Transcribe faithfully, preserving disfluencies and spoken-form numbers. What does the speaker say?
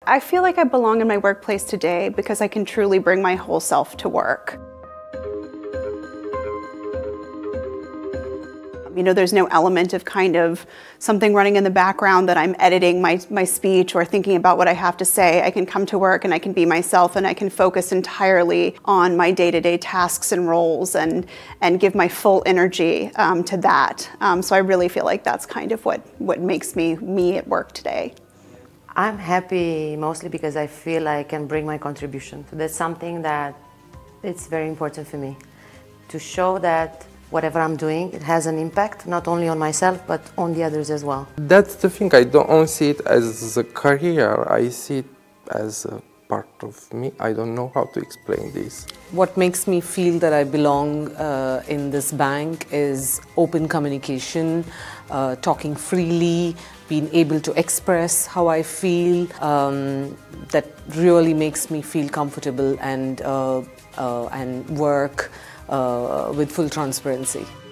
I feel like I belong in my workplace today because I can truly bring my whole self to work. You know, there's no element of kind of something running in the background that I'm editing my, my speech or thinking about what I have to say. I can come to work and I can be myself and I can focus entirely on my day-to-day tasks and roles and, and give my full energy um, to that. Um, so I really feel like that's kind of what, what makes me me at work today. I'm happy mostly because I feel I can bring my contribution. That's something that it's very important for me, to show that whatever I'm doing, it has an impact, not only on myself, but on the others as well. That's the thing, I don't see it as a career, I see it as a part of me. I don't know how to explain this. What makes me feel that I belong uh, in this bank is open communication, uh, talking freely, being able to express how I feel. Um, that really makes me feel comfortable and, uh, uh, and work Uh, with full transparency.